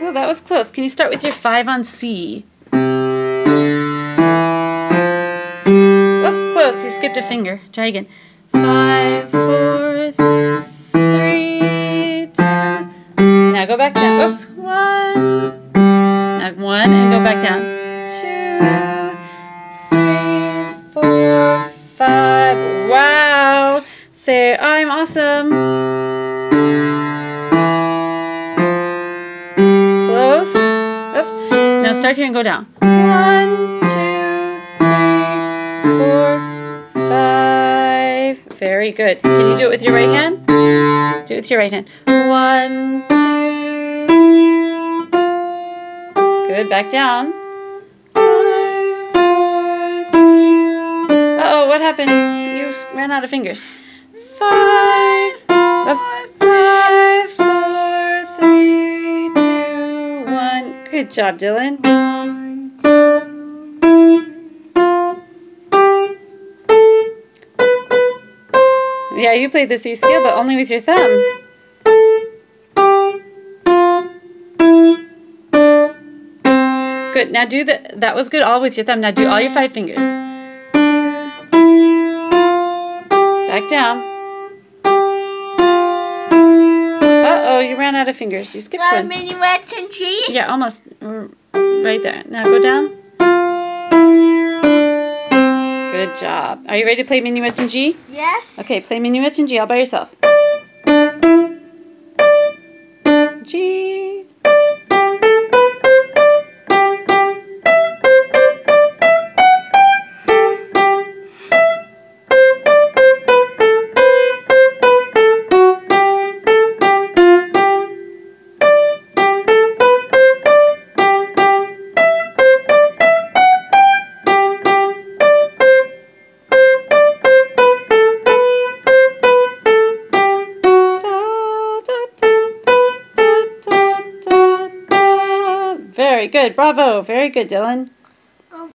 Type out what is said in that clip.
Oh, that was close. Can you start with your 5 on C? Oops, close. You skipped a finger. Try again. 5, 4, 3, 2. Now go back down. Oops, 1. Now 1 and go back down. 2, 3, 4, 5. Wow. Say, I'm awesome. Close. Oops. Now start here and go down. 1, 2, 3, 4, 5. Very good. Can you do it with your right hand? Do it with your right hand. 1, 2. Good. Back down. 5, 4, 3. Uh-oh, what happened? You ran out of fingers. 5. Oops. 5, 4, 3, 2, 1. Good job, Dylan. Yeah, you played the C scale, but only with your thumb. Good. Now do that was good all with your thumb. Now do all your 5 fingers. Back down. Uh-oh, you ran out of fingers. You skipped one. Minuet and G? Yeah, almost. Right there. Now go down. Good job. Are you ready to play minuets in G? Yes. Okay, play minuets in G all by yourself. G. Very good. Bravo. Very good, Dylan.